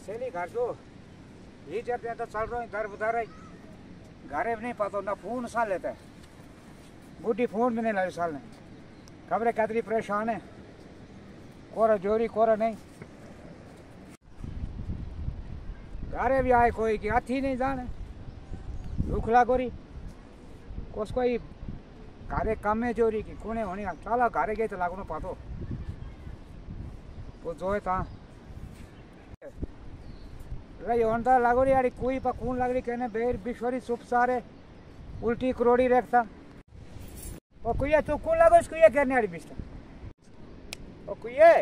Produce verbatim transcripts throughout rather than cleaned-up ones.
सेली घर जो ये जब तो चल रहा है दर उधर है घरे भी नहीं पता ना फोन सा लेता है बूढ़ी फोन भी नहीं ला साल ने खबरें कतरी परेशान है कोरा जोरी कोरा नहीं घरे भी आए कोई की हाथी नहीं जाने दुखला गोरी कोस कोई घरे कम है जोरी की कोने होनी चला घरे गए तो लागू ना पातो वो जो है था रही होता लागो रही यार कोई पर कौन लग रही कहने बेर बिश्वरी सुप सारे उल्टी करोड़ी रखता और कोई तू कौन लगो इसको ये कहने वाली बिस्ता और कोई है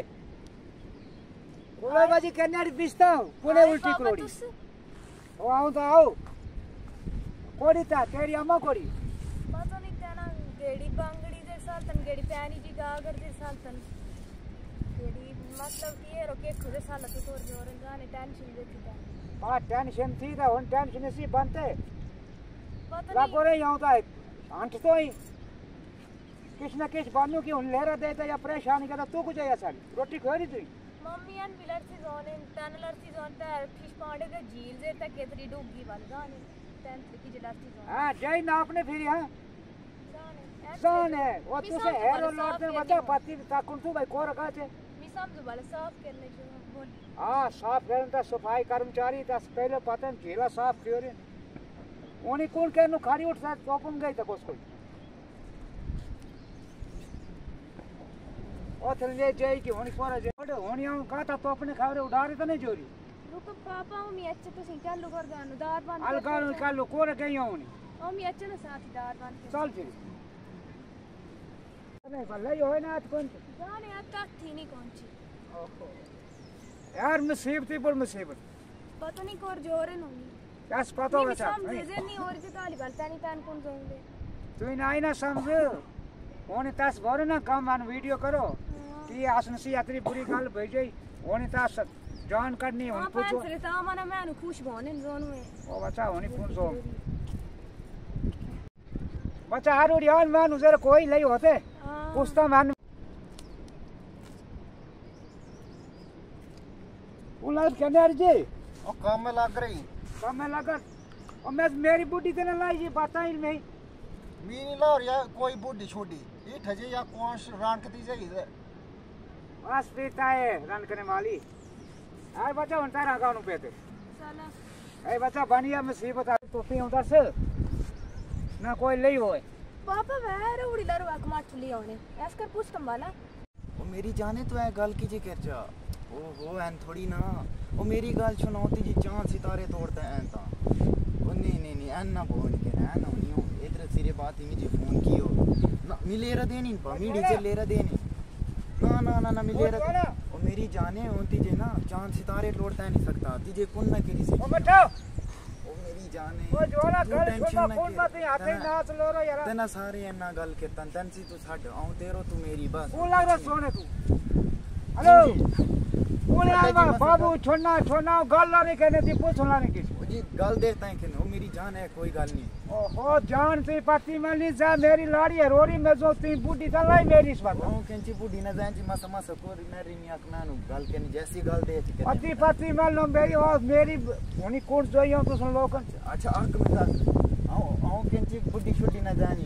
कोला बाजी कहने वाली बिस्ता कोने उल्टी करोड़ी ओ आओ तो आओ कोड़ी था तेरी अम्मा कोड़ी पता नहीं तेना गेड़ी बांगड़ी दे साल तन गेड़ी पैनी जी गागर दे साल तन गेड़ी मतलब ये रोके खुद साल तो तोर जोर जाने टेंशन देती था हां टेंशन थी था उन टेंशन से बनते पता लागो रे यहाँ था अंत तो ही किस न किस बानू की उन लहरा देता या परेशानी करता तू कुछ है साली रोटी खा रही तू मम्मी अन बिलर से जोने तन लर से जोन पे फिश पांडे के झील से तक केतरी डूबगी वाली जाने टेंथ की जलाती जोन हां जय नापने फिर हां जाने जाने वो तू से हेरो लौटने बता पति ताकुन तू भाई कोर का छे मी समझ वाले साफ करने जो बोल हां साफ करन ता सफाई कर्मचारी ता पहले पतन झीला साफ क्यों रे ओनी कौन कहनु खाड़ी उठ सा चौपन गई तक उसको ओ थले जय की होनी पर जे होनी आऊं का ता तो अपने खावरे उड़ारे तो नहीं जोरी रुको पापा मी अच्छे तो सिंह चालू कर गानु दार बांध अलगाल निकालो कोर गई होनी ओ मी अच्छे ना साथ दार बांध चल फिर नहीं भले होए ना आज कौन जाने यार का थी नहीं कौन सी ओहो यार मुसीबत ही पर मुसीबत पता नहीं कोर जोरे नोनी क्या पता होगा साहब समझे नहीं और जे ताली बाल तानी तान कौन जोंगे तू ना आई ना समझ ओने तास भरे ना काम मान वीडियो करो कि आसनसी यात्री बुरी गल भेजई ओने तास जान करनी उन पूछो हां ता मने मैं खुश होने जोन में ओ बच्चा होनी पूछो बच्चा हारू यान मान उधर कोई नहीं होते कुछ तो मान उलाद कहने जी ओ काम में लग रही काम में लगा और मैं मेरी बूढ़ी देने लाई जी बताई नहीं मी नहीं ला या कोई बूढ़ी छोटी ये ठजे या कौन रान कती जाई इधर बस पीता है रन करने वाली आए बच्चा उन तारा गाउन पे थे साला ए बच्चा बनिया मुसीबत आ तो पी उधर से ना कोई ले होए पापा वेर उड़ी लर वाक माट ली होने ऐस कर पूछ तुम वाला ओ मेरी जाने तो है गल की जी कर जा ओ हो एन थोड़ी ना ओ मेरी गल सुनौती जी चांद सितारे तोड़ता है ता ओ नहीं नहीं नहीं एन ना बोल के ना ना नहीं इधर सिरे बात ही मुझे फोन कियो ना मिलेरा देनी पा मीडी से लेरा देनी ना ना ना ना मिलेरा ओ मेरी जाने होती जे ना चांद सितारे तोड़ता नहीं सकता तुझे कौन ना करी से ओ बैठो ओ मेरी जाने ओ जोड़ा गल छोड़ा फोन मत हाथे नाच लो रो यार तना सारे एना गल के तन तन सी तू छड आऊं तेरो तू मेरी बस कौन लग रहा सोने तू हेलो कौन आया बाबू छोड़ना छोड़ना गल ना नहीं कहने थी पूछना नहीं किसी जी गल देखता है कि वो मेरी जान है कोई गल नहीं ओहो जान ती पति मली जा मेरी लाड़ी है रोरी में जो ती बूढ़ी ता लाई मेरी इस बात ओ केंची बूढ़ी न जान जी मत मत को मेरी नी अकना नु गल के जैसी गल दे के पति पति मल नो मेरी और मेरी होनी कौन जोइयो तो सुन लोग अच्छा अक में आओ आओ केंची बूढ़ी छोटी न जानी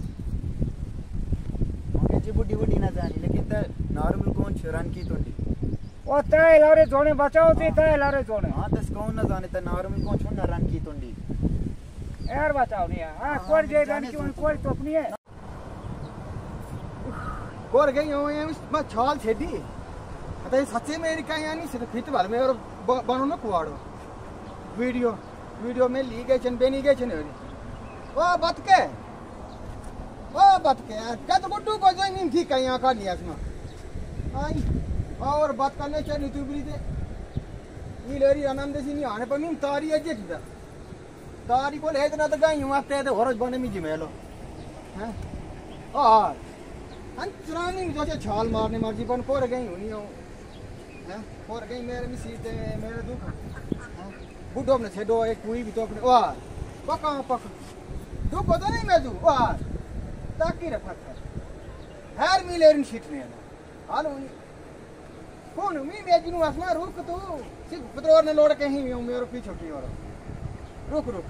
ओ केंची बूढ़ी बूढ़ी न जानी लेकिन त नॉर्मल कौन छरन की तोंडी ओ तय लारे जोने बचाओ ती तय लारे जोने हां तस कौन न जाने त नॉर्मल कौन छोड़ रन की तोंडी यार बताओ नहीं हां कोई जे रन की कोई तो अपनी है कोर गई हो ये मैं छाल छेदी अते सच्चे मेरी का यानी सिर्फ फिट वाल में और बनो न कुवाड़ो वीडियो वीडियो में ली गए छन बेनी गए छन ओ बात के ओ बात के क्या तो गुड्डू को जो नहीं थी कहीं का नहीं इसमें आई और बात करने चाहिए तू भी दे ये लेरी आनंद से नहीं आने पर नहीं तारी है जेठा तारी को ले ना तो गई हूं आते तो हरज बने में जिमेलो हैं और अंतरानी जो से छाल मारने मर्जी पर कोर गई हुनी हो हैं कोर गई मेरे में सीधे मेरे दुख हैं बुढ़ो ने छेडो एक कोई भी तो अपने वाह पका पका दुख तो नहीं मैं तू वाह ताकि रखा है हर मिलेरन शीट में हालो कौन मैं बेजी नु आसमा रुक तू सिर्फ पेट्रोल ने लोड कहीं हूं मेरे पीछे की और रुक रुक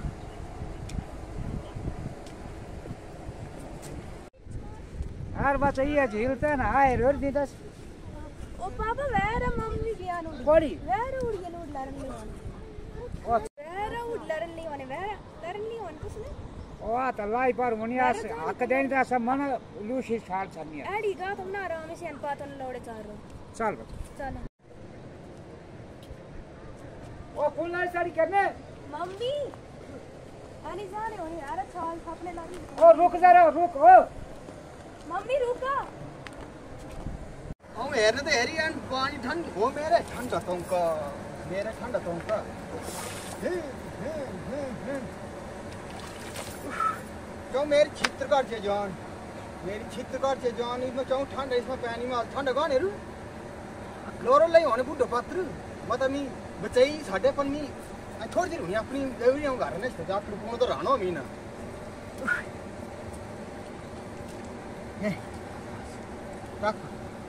यार बच्चा ये झीलते ना आए रोड दी दस ओ पापा वेरे मम्मी गया नु कोड़ी वेरे उड़ गया उड़ लरन नहीं वन ओ वेरे उड़ लरन नहीं वन वेरे लरन नहीं वन कुछ ओ आ तलाई पर मुनिया से हक देन दा सब मन लूशी छाड़ छनिया एडी गा तुम ना आराम से अन पातन लोड़े चार रो चल चल ओ फुल नाल साड़ी करने मम्मी आनी जाने होनी यार छाल थपने लगी ओ रुक जरा रुक ओ मम्मी रुका हम हेरने तो हेरी एंड पानी ठंड हो मेरे ठंडा तुमका मेरे ठंडा तुमका हे हे हे हे जो मेरी चित्रकार से जान मेरी चित्रकार से जान इसमें चाहूँ ठंड इसमें पानी में ठंड कौन है रू लोरो ले होने बुढ़ो पत्र मतलब मी बचाई साढ़े पन मी थोड़ी देर हुई अपनी देवी हम घर में सजा कर पूर्ण तो रानो मी ना ये रख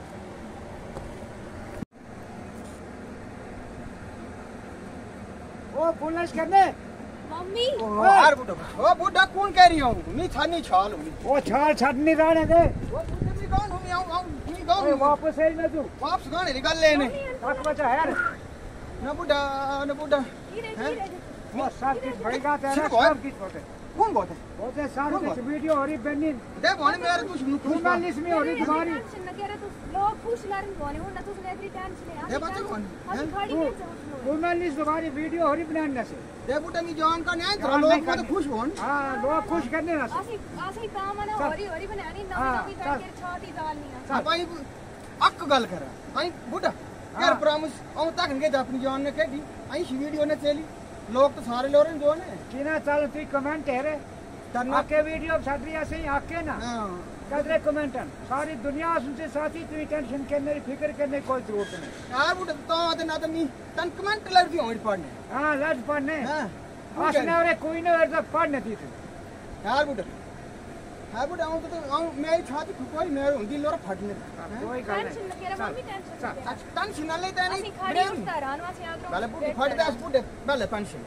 ओ फुल नाल करने मम्मी ओ यार बुढ़ो ओ बुढ़ा कौन कह रही हूँ मी छानी छाल हूँ ओ छाड़ छड़नी रहने दे वो बुढ़े मी कौन हूँ मी आऊँ आऊँ मी कौन ओ हूँ वापस आई ना तू वापस गाने निकाल लेने बस बचा यार ना बुढ़ा ना बुढ़ा धीरे हैं? धीरे वो सब कुछ बढ़ेगा तेरा सिर्फ और- सब कुछ होते कौन बोलते होते सारे कुछ वीडियो हो रही बनी दे बोने मेरे कुछ नुकसान जर्नलिस्ट में हो रही तुम्हारी टेंशन न करे तू लोग खुश लरन कोने हो ना तू लेत्री टेंशन है ये बच्चे कौन? हम हैं? खड़ी तू कैसे उठ लो जर्नलिस्ट तुम्हारी वीडियो हो रही बनाने से दे बुढ़ा मी जान का नहीं जान लोग नहीं को तो करनी। खुश होन हाँ लोग खुश करने ना से आसी आसी काम ना चल। होरी होरी बनानी नवी हाँ, नवी चल। करके छाती डालनी है चल। भाई अक गल करा आई बुढ़ा यार हाँ। प्रॉमिस औ तक के अपनी जान ने कही आई सी वीडियो ने चली लोग तो सारे लोरन जो ने किना चल तू कमेंट है रे करना आके वीडियो छात्रिया से आके ना हां कदरे कमेंटन सारी दुनिया सुनते साथी तू टेंशन करने की फिक्र करने की कोई जरूरत नहीं यार बुढ़ा तो तो ना तो मी तन कमेंट लड़ दी होई पढ़ने हाँ लज पढ़ने हां आसने वाले कोई ने वर्ड पढ़ने दी थी यार बुढ़ा यार बुढ़ा औ तो औ मेरी छाती फुकोई मेरे हुंदी लोर फटने कोई गल टेंशन न नहीं करे चल, मम्मी टेंशन चल। न करे तन सिनाले तने आसी खड़ी उठता रहना से आदरो Vale, buɗe faɗi da su buɗe bale pension.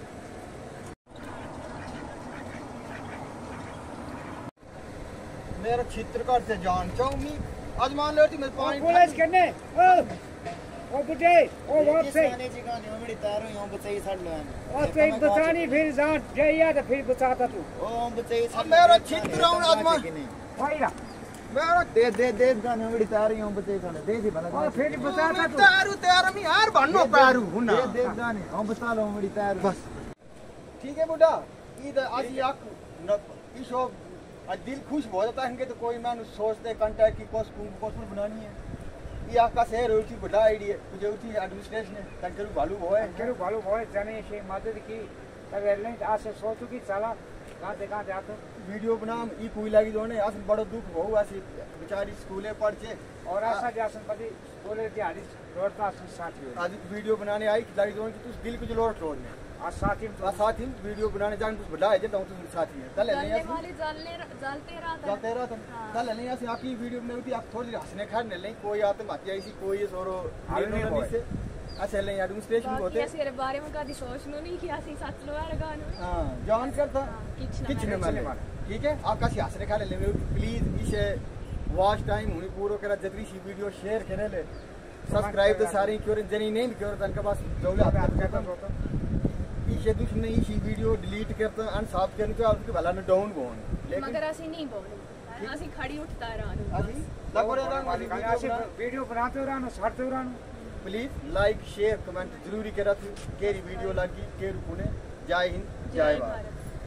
मेरा चित्रकार से जान चाहूँ मी आज मान लो मैं ओ पानी पुलिस करने ओ ओ बुढ़े ओ वापस आई आने जी गाने मेरी तैयार हुई हूं बचाई छड़ लो और फिर बतानी फिर जान जइया तो फिर बताता तू ओ बचाई अब मेरा चित्र हूं आत्मा भाईरा मेरा दे दे दे गाने मेरी तैयार हुई हूं बचाई छड़ दे दी भला और फिर बताता तू तारू तारू मी यार बननो पारू हूं ना दे दे गाने हम बता लो मेरी तैयार बस ठीक है बुढ़ा इधर आज याक न इसो आज दिल खुश हो जाता है तो कोई मैं सोचते कांटेक्ट की कोस कोस बनानी है ये आपका शहर होती बड़ा आईडिया मुझे उठी एडमिनिस्ट्रेशन है तंकरू भालू वो है केरु भालू भाई जाने से मदद की तब एयरलाइन आज से सोचू की चला कहां से कहां जातो वीडियो बना ई कोई लगी जोने आज बड़ा दुख हो ऐसी बेचारी स्कूले पढ़ के और आशा जासन पति बोले दिहाड़ी रोडता साथी हो आज वीडियो बनाने आई लगी जोने की तू दिल को जलोट रोड में आज साथी में आज साथ ही वीडियो बनाने जान तू बड़ा है जे तो साथी है चल ले जलने वाली जलने जलते रहा था जाते रहा था चल ले ऐसे आपकी वीडियो में होती आप थोड़ी हंसने खाने नहीं कोई आते माती आई सी कोई सोरो हालने बोल। से अच्छा ले एडमिनिस्ट्रेशन बाकी होते ऐसे बारे में कभी सोचनो नहीं कि ऐसे सच लो यार गानो हां जान करता किच ना किचने करे। में ठीक है आपका हंसने खाने ले प्लीज इसे वॉच टाइम हुई पूरो करा जल्दी सी वीडियो शेयर करे ले सब्सक्राइब तो सारी क्यों जनी नहीं क्यों तनके पास जौले आप हाथ करता करता तो इसे दूसरी इसी वीडियो डिलीट करता अन साफ करने तो आपके भला ने डाउन होन लेकिन मगर ऐसे नहीं बोले ऐसे खड़ी उठता रहा अभी लगोरे रंग ऐसे वीडियो बनाते रहना छाड़ते रहना प्लीज लाइक शेयर कमेंट जरूरी करा थी केरी वीडियो लगी केरू पुणे जय हिंद जय भारत